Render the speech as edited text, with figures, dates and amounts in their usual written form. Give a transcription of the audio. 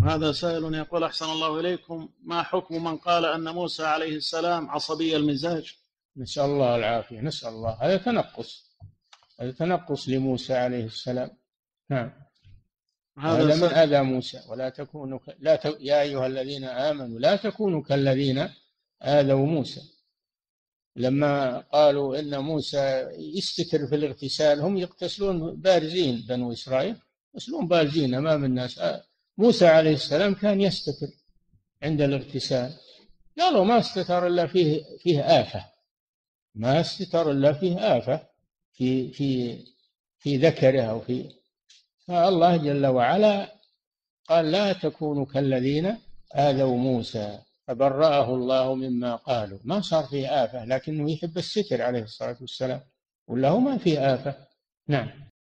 هذا سائل يقول: أحسن الله إليكم، ما حكم من قال أن موسى عليه السلام عصبي المزاج؟ نسأل الله العافية، نسأل الله. هذا تنقص، هذا تنقص لموسى عليه السلام. نعم. هذا هذا من سائل أذى موسى. ولا تكونوا يا أيها الذين آمنوا لا تكونوا كالذين آذوا موسى. لما قالوا إن موسى يستتر في الاغتسال، هم يغتسلون بارزين، بنو إسرائيل يغتسلون بارزين أمام الناس. موسى عليه السلام كان يستتر عند الاغتسال. قالوا ما استتر إلا فيه آفة، ما استتر إلا فيه آفة في في في ذكره أو في. فالله جل وعلا قال لا تكونوا كالذين آذوا موسى فبرأه الله مما قالوا. ما صار فيه آفة، لكنه يحب الستر عليه الصلاة والسلام، ولا هو ما فيه آفة. نعم.